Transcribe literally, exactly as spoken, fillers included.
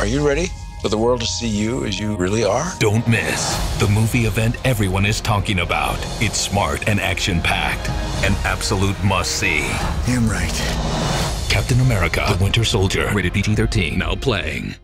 Are you ready for the world to see you as you really are? Don't miss the movie event everyone is talking about. It's smart and action-packed. An absolute must-see. Damn right. Captain America: The Winter Soldier. Rated P G thirteen. Now playing.